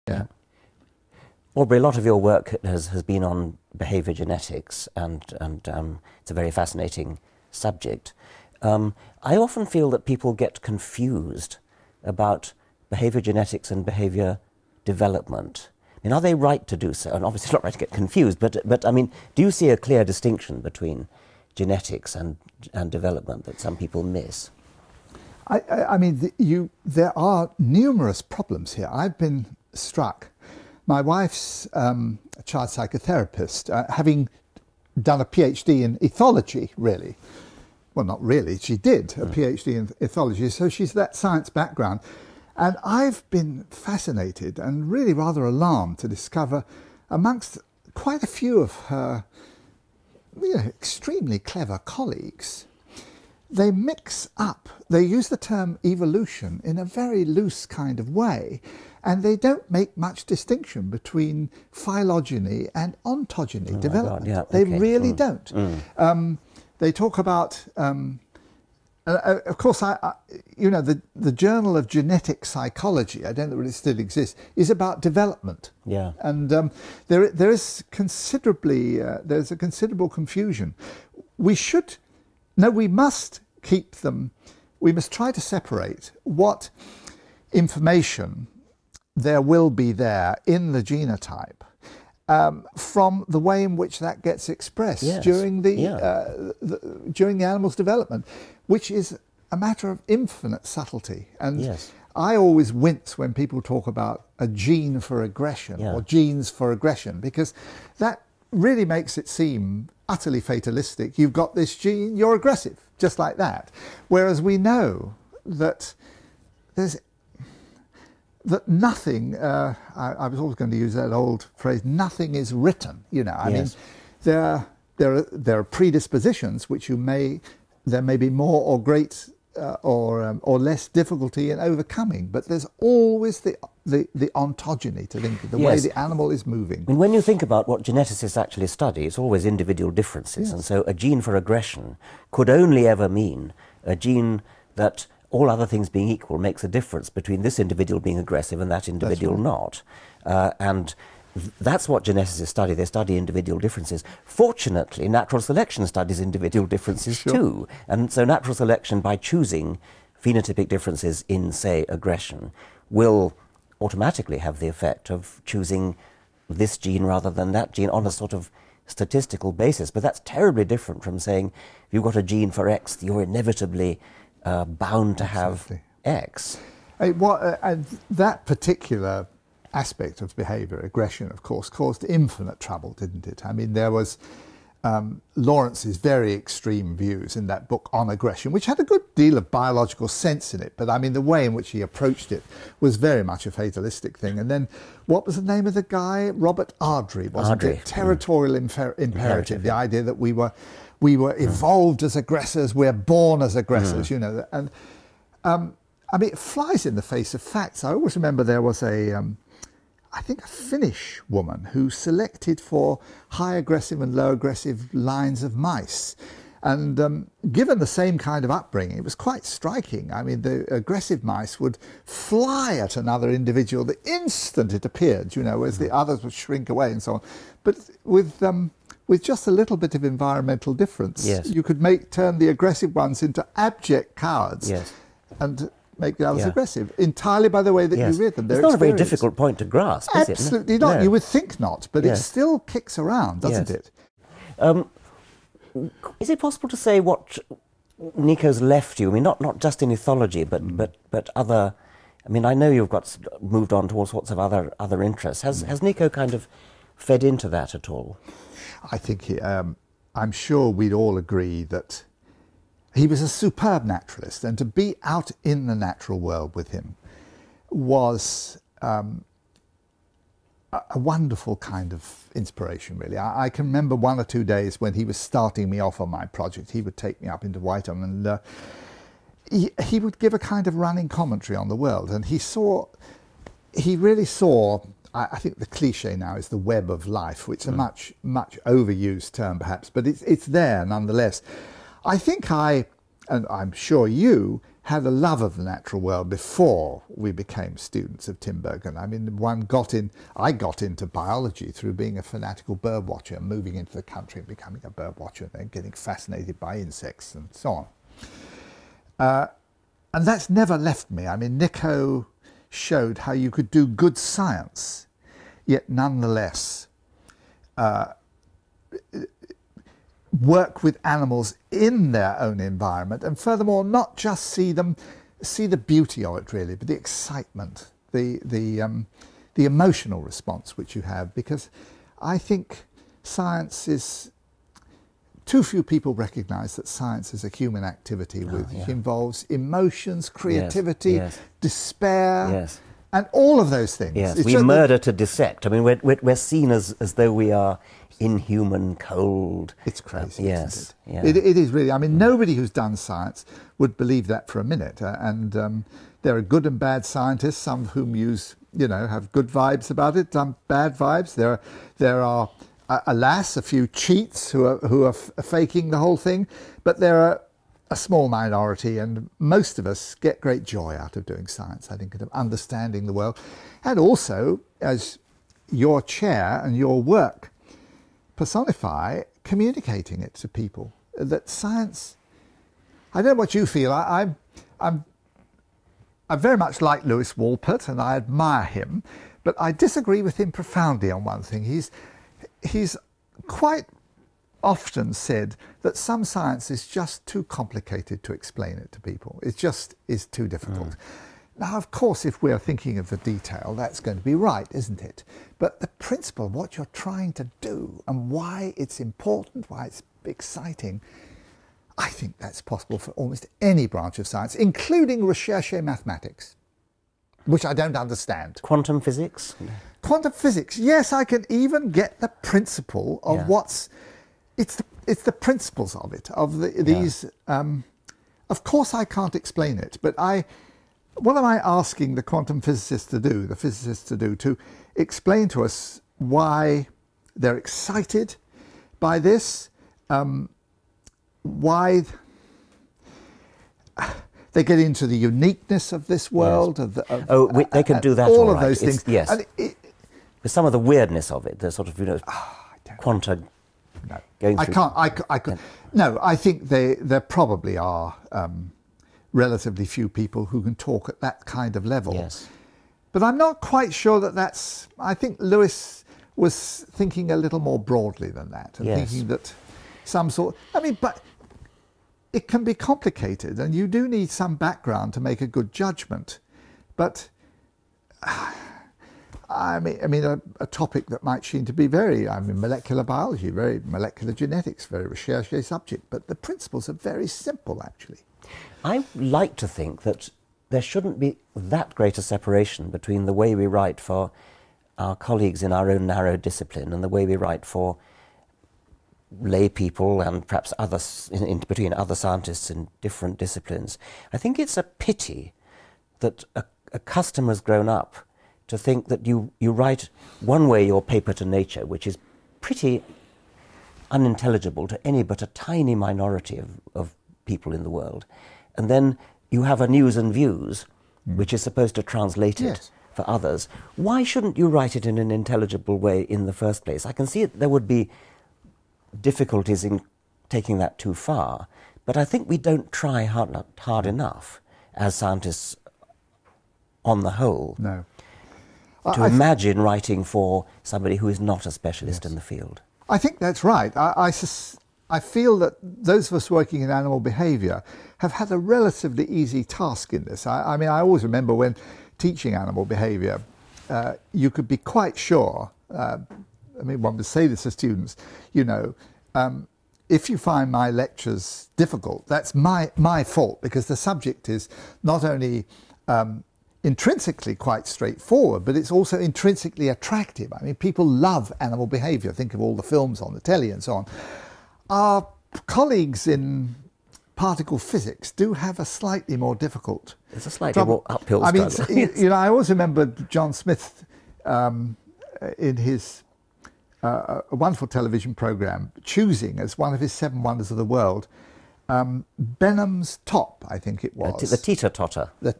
Yeah. Aubrey, a lot of your work has been on behaviour genetics, and it's a very fascinating subject. I often feel that people get confused about behaviour genetics and behaviour development. I mean, are they right to do so? And obviously it's not right to get confused, but I mean, do you see a clear distinction between genetics and development that some people miss? I mean, there are numerous problems here. I've been struck. My wife's a child psychotherapist, having done a PhD in ethology, really. Well, not really, she did a PhD in ethology, so she's that science background. And I've been fascinated and really rather alarmed to discover amongst quite a few of her extremely clever colleagues, they mix up, they use the term evolution in a very loose kind of way, and they don't make much distinction between phylogeny and ontogeny development. Yeah, they okay. really don't. They talk about, of course, the Journal of Genetic Psychology, I don't know whether it still exists, is about development. Yeah. And there is considerably, there's a considerable confusion. We must keep them, we must try to separate what information there will be there in the genotype from the way in which that gets expressed during the animal's development, which is a matter of infinite subtlety. And I always wince when people talk about a gene for aggression or genes for aggression, because that really makes it seem utterly fatalistic. You've got this gene, you're aggressive, just like that. Whereas we know that nothing, I was always going to use that old phrase, nothing is written, I mean, there are predispositions which there may be more or great or less difficulty in overcoming, but there's always the ontogeny to think of the way the animal is moving. And when you think about what geneticists actually study, it's always individual differences, and so a gene for aggression could only ever mean a gene that, all other things being equal, makes a difference between this individual being aggressive and that individual not. And that's what geneticists study. They study individual differences. Fortunately, natural selection studies individual differences too. And so natural selection, by choosing phenotypic differences in, say, aggression, will automatically have the effect of choosing this gene rather than that gene on a sort of statistical basis. But that's terribly different from saying, if you've got a gene for X, you're inevitably bound to have X. And that particular aspect of behaviour, aggression, of course, caused infinite trouble, didn't it? I mean, there was Lawrence's very extreme views in that book on aggression, which had a good deal of biological sense in it, but I mean, the way in which he approached it was very much a fatalistic thing. And then, what was the name of the guy? Robert Ardrey, wasn't it? Territorial imperative, the idea that we were evolved as aggressors, we're born as aggressors, and I mean, it flies in the face of facts. I always remember there was I think a Finnish woman who selected for high aggressive and low aggressive lines of mice. And given the same kind of upbringing, it was quite striking. I mean, the aggressive mice would fly at another individual the instant it appeared, whereas the others would shrink away and so on. But with just a little bit of environmental difference, you could turn the aggressive ones into abject cowards and make the others aggressive, entirely by the way that you read them. It's not a very difficult point to grasp, is it? Absolutely not. No. You would think not, but it still kicks around, doesn't it? Is it possible to say what Nico's left you? I mean, not just in ethology, but other. I mean, I know you've moved on to all sorts of other interests. Has Nico kind of fed into that at all? I think I'm sure we'd all agree that he was a superb naturalist, and to be out in the natural world with him was a wonderful kind of inspiration, really. I can remember 1 or 2 days when he was starting me off on my project. He would take me up into Whiteham, and he would give a kind of running commentary on the world, and he really saw, I think the cliche now is the web of life, which is a much overused term perhaps, but it's there nonetheless. I think and I'm sure you, had a love of the natural world before we became students of Tinbergen. I mean, I got into biology through being a fanatical bird watcher, moving into the country and becoming a bird watcher, and then getting fascinated by insects and so on. And that's never left me. I mean, Nico showed how you could do good science, yet nonetheless work with animals in their own environment, and furthermore not just see the beauty of it really, but the excitement, the emotional response which you have, because I think science is, too few people recognise that science is a human activity which involves emotions, creativity, despair, and all of those things. Yes, we murder to dissect. I mean, we're seen as though we are inhuman, cold. It's crazy, yes, isn't it? It is really. I mean, nobody who's done science would believe that for a minute. And there are good and bad scientists, some of whom have good vibes about it, some bad vibes. There are alas, a few cheats who are faking the whole thing, but there are a small minority, and most of us get great joy out of doing science, I think, of understanding the world. And also, as your chair and your work personify, communicating it to people. That science, I don't know what you feel, I very much like Lewis Wolpert and I admire him, but I disagree with him profoundly on one thing. He's quite often said that some science is just too complicated to explain it to people. It just is too difficult. Now, of course, if we're thinking of the detail, that's going to be right, isn't it? But the principle, what you're trying to do and why it's important, why it's exciting, I think that's possible for almost any branch of science, including recherche mathematics, which I don't understand. Quantum physics? Quantum physics, yes, I can even get the principle of it's the principles of it, these. Of course, I can't explain it, but what am I asking the quantum physicists to do, to explain to us why they're excited by this, why they get into the uniqueness of this world. Yes. They can do that all right. of those things. Yes. With some of the weirdness of it, the sort of, quanta... No, going through. I can't. No, I think there probably are relatively few people who can talk at that kind of level. Yes. But I'm not quite sure that's. I think Lewis was thinking a little more broadly than that, and thinking that some sort. I mean, but it can be complicated, and you do need some background to make a good judgment. But I mean, a topic that might seem to be molecular biology, very molecular genetics, very recherche subject, but the principles are very simple, actually. I like to think that there shouldn't be that great a separation between the way we write for our colleagues in our own narrow discipline and the way we write for lay people and perhaps others, between other scientists in different disciplines. I think it's a pity that a customer's grown up to think that you write one way your paper to Nature, which is pretty unintelligible to any but a tiny minority of people in the world, and then you have a News and Views, which is supposed to translate it for others. Why shouldn't you write it in an intelligible way in the first place? I can see there would be difficulties in taking that too far, but I think we don't try hard enough as scientists on the whole. No. To imagine writing for somebody who is not a specialist in the field. I think that's right. I feel that those of us working in animal behaviour have had a relatively easy task in this. I mean, I always remember when teaching animal behaviour, you could be quite sure, one would say this to students, if you find my lectures difficult, that's my fault, because the subject is not only intrinsically quite straightforward, but it's also intrinsically attractive. I mean, people love animal behaviour. Think of all the films on the telly and so on. Our colleagues in particle physics do have a slightly more difficult It's a slightly more uphill struggle. I mean, I always remember John Smith in his a wonderful television programme, choosing as one of his 7 wonders of the world Benham's top, I think it was. The teeter-totter.